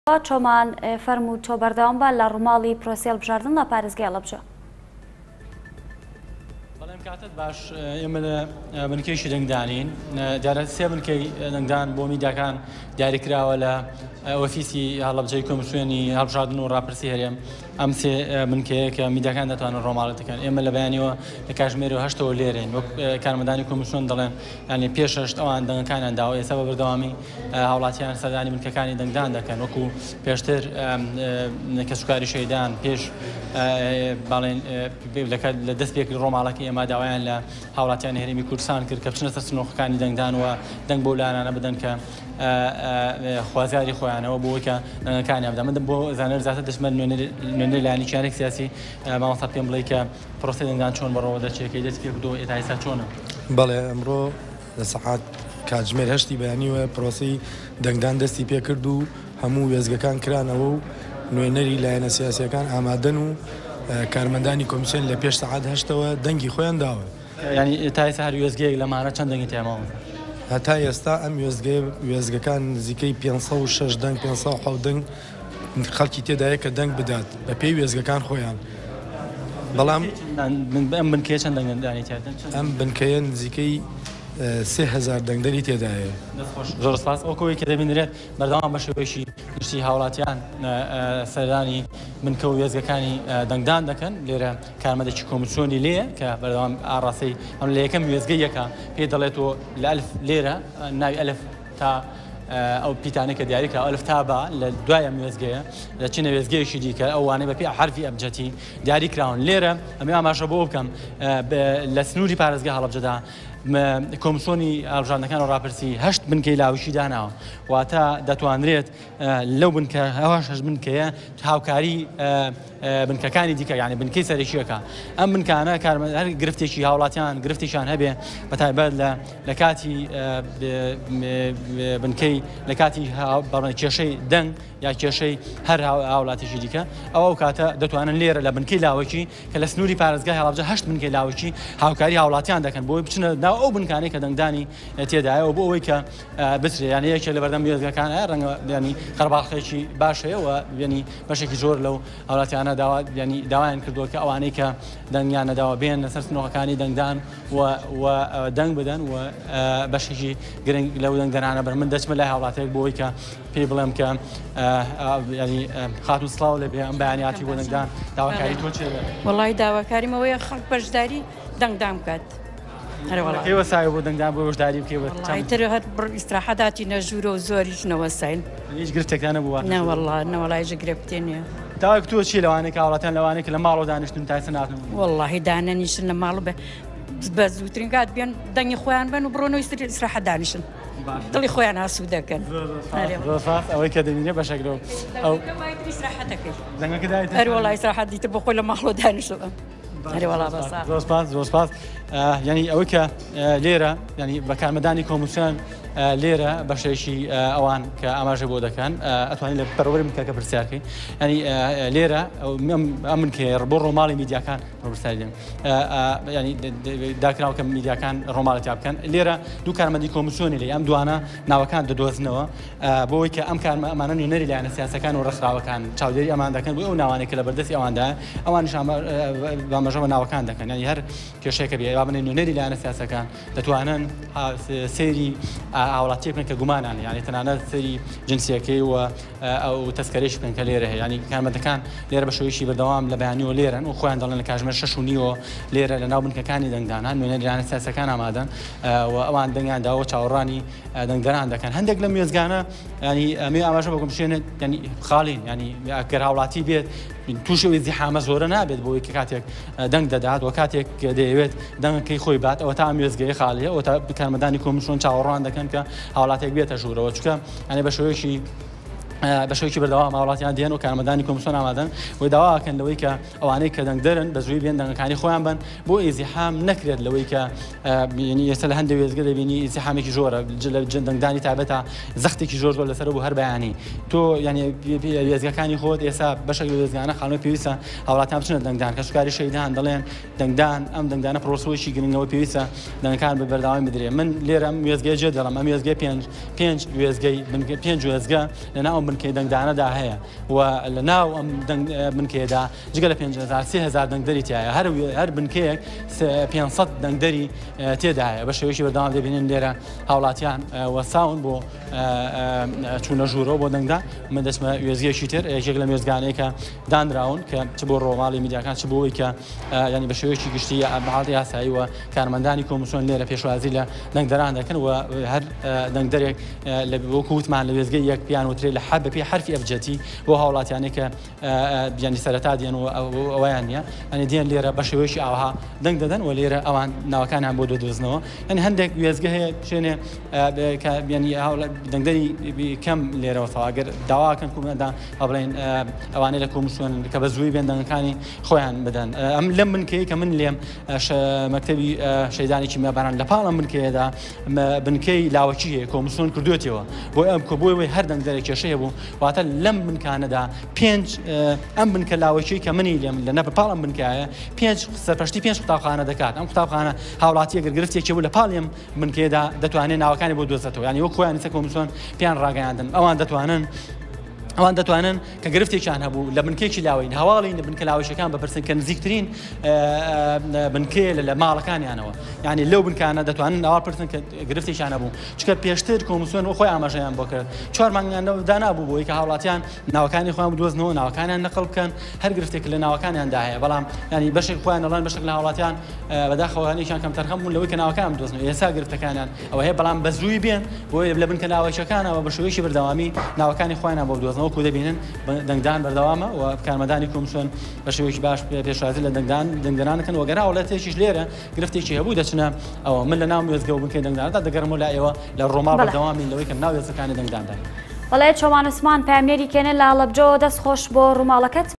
چۆمان فەرموو تۆ بەردەوام بە لە ڕووماڵی پرۆسی هەڵبژاردن لە پارێزگای هەڵەبجە. بەڵام کاتت باش ئێمە لە بنکەیشی دەنگدانین دیارە سێ بنکەی دەنگدان بۆ میدیاکان دیاریکراوە لە ئۆفیسی هەڵەبجەی کۆمسیۆنی هەڵبژاردن و ڕاپرسی هەرێم ئەم سێ بنکەیە کە میدیاکان دەتوانن ڕۆماڵەتەکەن ئێمە لە بەیانیەوە لە کاتژمێر 8ەوە لێرەین وەک کارمەندانی کۆمسیۆن دەڵێن ینی پێش 8 ئەوان دەنگەکانیان داوە ئێستا بە بەردەوامی هاوڵاتیان سەردانی بنکەکانی دەنگدان دەکەن وەکو پێشتر کەسوکاری شەیدان پێش باڵێن لە دەست پێکردنی ڕۆماڵەکەی ئێمە داوایان لە هاوڵاتیانی هەرێمی کوردستان کرد کە بچنە سەر سنووقەکانی دەنگدان و دەنگ بۆ لایەنانە بدەن کە خوازیاری خۆیانەوە بۆ کە دەنگەکانیان بدەن. من بۆ زانەر زیاتر دەچمە نوێنەری لایەنی چارێک سیاسی مامۆستا پێم بڵێ کە پرۆسەی دەنگدان چۆن بەڕەوە دەچێتەکەی دەست پێ کردو ئێتا ئێستا چۆنە؟ بەڵێ ئەمڕۆ لە سەعات کاتژمێر 8 بەیانیوە پرۆسەی دەنگدان دەستی پێ کرد و هەموو وێزگەکان کرانەوە و نوێنەری لایەنە سیاسیەکان ئامادەن و کارمەندانی کۆمسیۆن لە پێش سەعات 8ەوە دەنگی خۆیان داوە. ینی ئێتا ئێستا هەر وێزگەیەک لەمانە چەند دەنگی تێماوە؟ هەتا ئێستا ئەم وێزگەکان نزیکەی 506 دەنگ 507 دەنگ خەڵکی تێدایە کە دەنگ بدات بە پێی وێزگەکان خۆیان. بەڵام ئەم بنکەیە چەند دەنگدانی تێدەن؟ ئەم بنکەیە نزیکەی 3000 دەنگدەری تێدایە. زۆر سپاس ئەوکەوەی کە دەبینرێت بەردەوام بە شێوەیەکی گشتی هاوڵاتیان سەردانی بنکە و وێزگەکانی دەنگدان دەکەن. لێرە کارمەندێکی کۆمسیۆنی لێیە کە بەردەوام ئاڕاستەی ئەم لە یەکەم وێزگەیەکە پێ دەڵێتەوە لە ئەلف لێرە ناوی ئەلف تا ئەو پیتانەی کە دیاریکرا ئەلف تا بە لە دوایە وێزگەیە لە چینە وێزگەیەکی دیکە ئەوانەی بە پێی حرفی ئەبجەتی دیاریکراون. لێرە ئەمە ئاماژە بۆ بکەم لە سنووری پارێزگای هەڵەبجەدا کۆمسیۆنی هەڵبژاردنەکان و ڕاپرسی 8 بنکەی لاویشی داناوە واتە دەتوانرێت لەو بنکە ئەوە 6 بنکەیە هاوکاری بنکەکانی دیکە یعنی بنکەی سەرێکیەکە ئەم بنکانە هەر گرفتێکی هاوڵاتیان گرفتیشان هەبێ بەتایبەت لە کاتی بنکەی لە کاتی کێشەی دەنگ یا کێشەی هەر هاوڵاتیشی دیکە ئەو کاتە دەتوانن لێرە لە بنکەی لاوەکی کە لە سنووری پارێزگای هەڵەبجە 8 بنکەی لاوەکی هاوکاری هاوڵاتیان دەکەن بۆی بچنە ناو ئەو بنکانەی کە دەنگدانی تێدایەوە بۆ ئەوەی کە بچرێ یعنی یەکێک لە بەردەم وێزگەکان ڕەنگە ینی قەرباڵغێکی باشەیە و ینی بەشێکی زۆر لەو هاوڵاتیانە ینی داوایان کردووە کە ئەوانەی کە دەنگیان نەداوە بێن لەسەر سنووقەکانی دەنگدان و دەنگ بدەن و بەشێکی گرنگ لەو دەنگدانانە بەر من دەچمە لای هاوڵاتێک بۆی کە پێی بڵێم کە ینی خاتون سڵاو لە بێ ئەم بەیانیاتی بۆ دەنگدان داواکاری تۆ چێ؟ وەڵی داواکاریمەوەیە خەڵک بەشداری دەنگدان بکات. کێوە سای بۆ دەنگدان بۆ بەشداری بکەوەتر هەر ئیستراحەتی نەژوورە و زۆریش نەوەساین هیچ گرفتێکتان نەبووە؟ نەوەڵا نەوەڵایژە گرفتێ نییە. تاوەک تۆ چی لەوانەیە هاوڵاتیان لەوانەیە کە لە ماڵەوە دانیشتن تایسە ناتن؟ وەڵڵاهی دانەنیشن لە ماڵ بە زووترین کات بێن دەنگی خۆیان بن و بڕۆنەوەی ئیستراحەت دانیشن دڵی خۆیان هاسوو دەکەن. ئەوەی کە دەبینێ بەشێکەوە هەر وەڵای ئیستراحەت دیتر بە خۆی لە ماڵەوە دانیشتن. زۆر سپاس ینی ئەوەی کە لێرە ینی بە کارمەندانی کۆمسیۆن لێرە بەشێکی ئەوان کە ئاماژە بۆ دەکەن ئەتوانین لە پەروەری بنکەکە پرسیارکەین ینی لێرە ئەم بنکە بۆ ڕۆماڵی میدیاکان پرسیارین ینی داکراوە کە میدیاکان ڕۆماڵەتیا بکەن. لێرە دوو کارمەندی کۆمسیۆنی لێ ئەم دوانە ناوەکان دەدۆزنەوە بۆەوەی کە ئەم ئەمانە نوێنەری لایەنە سیاسەکان و ڕێکخراوەکان چاودێری ئەمان دەکەن بۆ ئەو ناوانەی کە لە بەردەستی ئەواندا ئەوانیش بامەژەوە ناوەکان دەکەن ینی هەر کێشەیەکە بێ با بنێن نوێنەری لایەنە سیاسەکان دەتوانن سەیری هاوڵاتی بکەن کە گومانان یعنی تەنانەت سەیری جنسیەکەی و ئەو تەسکەرێش بکەن کە لێرە هەیە ینی کارمەندەکان لێرە بە شێوەیەکی بەردەوام لە بەیانیەوە لێرن و خۆیان دەڵێن لە کاتژمێر 6:30 لێرە لە ناو بنکەکانی دەنگدانان نوێنەری لایەنە سیاسەکان ئامادەن و ئەوان دەنگیان داوە چاوەڕانی دەنگدەران دەکەن. هەندێک لەم وێزگانە ینی ئەمێ ئاماژە بە کۆمسیۆنێت ینی خاڵین ینی ئەگەر هاوڵاتی بێت تووشەوەی زیحامە زۆرە نابێت بۆی کە کاتێک دەنگ دەدات و کاتێک دەیەوێت دەنگەکەی خۆی بات ئەوە تا ئەم وێزگەیە خاڵیە ئەوە تا کارمەندانی کۆمسیۆن چاوەڕوان دەکەن کە هاوڵاتێک بێتە ژوورەوە چکە ئەنێ بە شێوەیەکی بەردەوام هاوڵاتیان دێن و کارمەندانی کۆمسیۆن ئامادەن و داواکەن لەوەی کە ئەوانەی کە دەنگدەرن بە زووی بێن دەنگەکانی خۆیان بن بۆ ئیزیحام نەکرێت لەوەی کە ئێستا لە هەندێک وێزگە دەبینی ئیزیحامێکی زۆرە دەنگدانی تابەتە زەختێکی زۆر لەسەر بوو هەر بەیانی تۆ ینی وێزگەکانی خۆت ئێستا بەشێک لە وێزگانە خاڵنەوەی پێویستە هاوڵاتیان بچنە دەنگدان کە سوکاری شەیدان دەڵێن دەنگدان ئەم دەنگدانە پرۆسەیەکی گرنگەوە پێویستە دەنگەکان بەردەوامی بدرێت. من لێرە ئەم وێزگەی جێ دەڵم ئەم وێزگەی پێنج وێزگەی 5 وێزگە لەناو بنکەی دەنگدانەدا هەیە و لە ناو ئەم بنکەیەدا جگە لە 5,000 3,000 دەنگدەری تایە هەر بنکەیەک 500 دەنگدەری تێدایە بە شێوەیەکی بەردەوام دەبینن لێرە هاوڵاتیان وەساون بۆ چوونە ژوورەوە بۆ دەنگدا من دەچمە وێزگەیەکی تر یەکێک لە وێزگانەیە کە دانراون کە چ بۆ ڕۆماڵی میدیاکان چ بۆەوەی کە ینی بە شێوەیەکی گشتی بەحاڵی یاسایی و کارمەندانی کۆمیسیۆن لێرە پێشوازی لە دەنگدەران دەکەن و هەر دەنگدەرێک لە وەکو وتمان لە وێزگەی یەک پیان وترێ لە حەد بەپێی حرفی ئەبجەتی بۆ هاوڵاتیانەی کە ینی سەرەتا دێن و ئەویان نییە ئەنی دێن لێرە بە شێوەیەکی ئاوها دەنگ دەدەن و لێرە ئەوان ناوەکانیان بۆ دۆدۆزنەوە ئەنی هەندێک وێزگە هەیە شوێنێ ینی دەنگدەری کەم لێرەوە ئەگەر داواکەن کومەدا بڵێن ئەوانەی لە کۆمیسیۆن کە بە زووی بێن دەنگەکانی خۆیان بدەن ئەم لەم بنکەی کە من لێم مەکتەبی شەیدانێکی میاباران لە پاڵ ئەم بنکەیەدا بنکەی لاوەکی هەیە کۆمیسیۆن کردوێتەوە بۆ ئەم کە بۆی هەر دەنگدەرێک کێشەیە بوو واتە لەم بنکانەدا 5 ئەم بنکە لاوەکی کە منی لێم لە نەبە پاڵ ئەم بنکایە 5 سەرپەرشتی 5 قوتابخانە دەکات ئەم قوتابخانە هاوڵاتی ئەگەر گرفتێکی بوو لە پاڵیم بنکەیەدا دەتوانێت ناوەکانی بۆ دۆزێتەوە ینی وەک خۆیان کۆمیسیۆن پیان ڕاگەیاندن ئەوان دەتوانن کە گرفتێکیان هەبوو لە بنکێکی لاوەین هەواڵین لە بنکە لاوەشەکان بەپرسن کە نزیکترین بنکەیە لە ماڵەکانیانەوە یعنی لەو بنکانە دەتوانن ئەوە پرسن کە گرفتێکیان هەبوو چکە پێشتر کۆمیسیۆن خۆی ئاماژەیان بۆ کرد 4 مانگیاندا نابوو بۆی کە هاوڵاتیان ناوەکانی خۆیان بدۆزنەوە ناوەکانیان نەقڵ بکەن هەر گرفتێک لە ناوەکانیاندا هەیە بەڵام ینی بەشێک خۆیان دەڵێن بەشێک لە هاوڵاتیان بەداخەوانیشان کەم تەرخەم بوون لەوەی کە ناوەکان بدۆزنەوە ئێستا گرفتەکانیان ئەوە هەیە بەڵام بە زووی بێن بۆی لە بنکە لاوەشەکانەوە بە شێوەیەکی بەردەوامی ناوەکانی خۆیان بۆ بدۆزنەوە کو دەبینن دەنگدان بەردەوامە و کارمەندانی کۆمیسیۆن بە شێوەیەکی باش پێشوازی لە دەنگدانەکەن وەگەرا وڵاتێکیش لێرە گرفتێکی هەبوو دەچنە ئەوە من لە ناو وێزگە و بنکەی دەنگدانەدا دەگەڕمەوە لای ئێوە لە ڕۆماڵ بەردەوامی لەوەی کە ناو وێزەکانی دەنگداندا بەڵێ چۆمان عوسمان پامێری کێنە لە ئەڵەبجۆ دەست خۆش بۆ ڕووماڵەکەت